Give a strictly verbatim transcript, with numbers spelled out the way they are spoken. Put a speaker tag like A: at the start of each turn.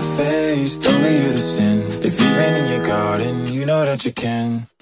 A: face, tell me you're the sin. If you've rain in your garden, you know that you can.